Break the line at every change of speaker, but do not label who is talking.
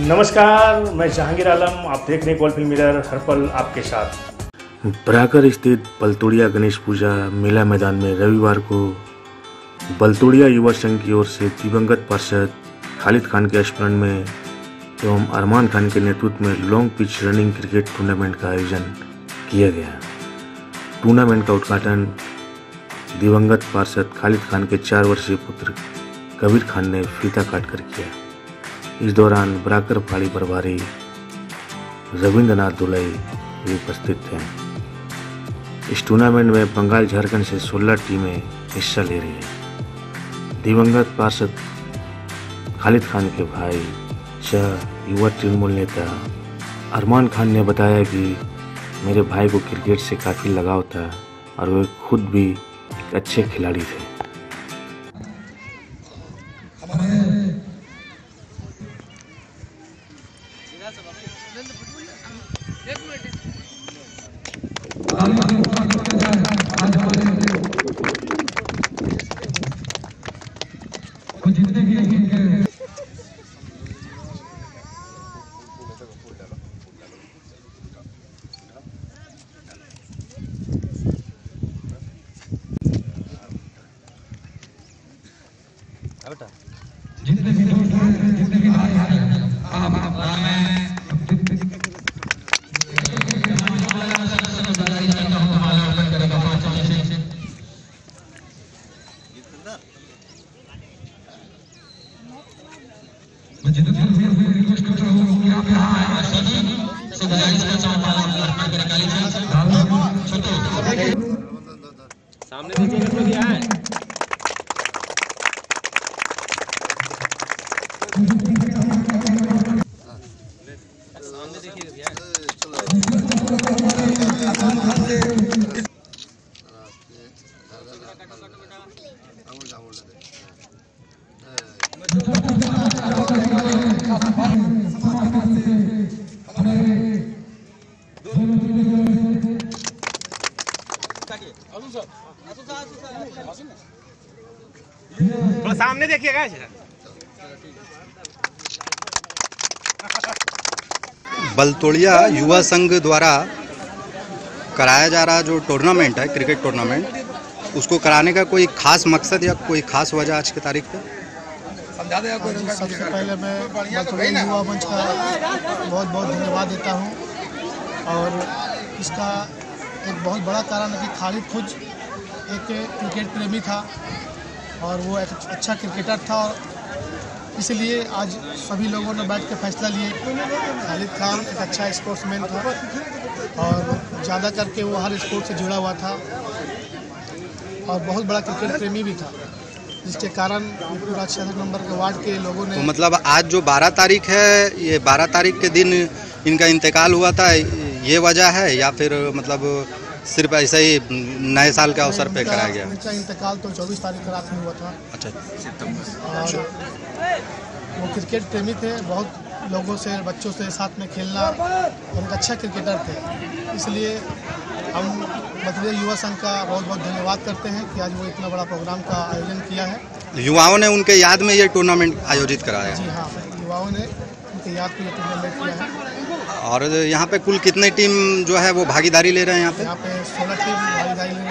नमस्कार, मैं जहांगीर आलम। आप देख रहे हैं गोल्ड फिल्म मिरर, हर पल आपके साथ।
बराकर स्थित बलतोड़िया गणेश पूजा मेला मैदान में रविवार को बलतोड़िया युवा संघ की ओर से दिवंगत पार्षद खालिद खान के स्मरण में एवं अरमान खान के नेतृत्व में long pitch running cricket tournament का आयोजन किया गया। टूर्नामेंट का उद्घाटन दिवंगत पार्षद खालिद खान के 4 वर्षीय पुत्र कबीर खान ने फीता काट कर किया। इस दौरान बराकर फाड़ी प्रभारी रविंद्रनाथ दुलई भी उपस्थित थे। इस टूर्नामेंट में बंगाल झारखंड से 16 टीमें हिस्सा ले रही हैं। दिवंगत पार्षद खालिद खान के भाई सह युवा तृणमूल नेता अरमान खान ने बताया कि मेरे भाई को क्रिकेट से काफ़ी लगाव था और वे खुद भी एक अच्छे खिलाड़ी थे।
सामने देखिए कितना दिया है। सामने देखिए दिया है। तो सामने देखिएगा।
बलतोड़िया युवा संघ द्वारा कराया जा रहा जो टूर्नामेंट है, क्रिकेट टूर्नामेंट, उसको कराने का कोई खास मकसद या कोई खास वजह आज की तारीख पे?
सबसे पहले मैं बलतोड़िया युवा मंच का बहुत बहुत धन्यवाद देता हूँ। और इसका एक बहुत बड़ा कारण है कि खालिद खुद एक क्रिकेट प्रेमी था और वो एक अच्छा क्रिकेटर था, और इसलिए आज सभी लोगों ने बैठ के फैसला लिए। खालिद खान एक अच्छा स्पोर्ट्समैन था और ज़्यादा करके वो हर स्पोर्ट से जुड़ा हुआ था और बहुत बड़ा क्रिकेट प्रेमी भी था, जिसके कारण पूरा 66 नंबर के वार्ड के लोगों ने
तो मतलब आज जो 12 तारीख है, ये 12 तारीख के दिन इनका इंतकाल हुआ था, ये वजह है या फिर मतलब सिर्फ ऐसे ही नए साल के अवसर पे कराया गया?
इनका इंतकाल तो 24 तारीख को रात में हुआ था।
अच्छा,
और वो क्रिकेट प्रेमी थे, बहुत लोगों से, बच्चों से साथ में खेलना, और एक अच्छा क्रिकेटर थे। इसलिए हम बलतोड़िया युवा संघ का बहुत बहुत धन्यवाद करते हैं कि आज वो इतना बड़ा प्रोग्राम का आयोजन किया है।
युवाओं ने उनके याद में ये टूर्नामेंट आयोजित कराया?
जी हाँ, युवाओं ने उनके याद में ये टूर्नामेंट किया है।
और यहाँ पे कुल कितने टीम जो है वो भागीदारी ले रहे हैं? यहाँ पे
16 टीम भागीदारी ले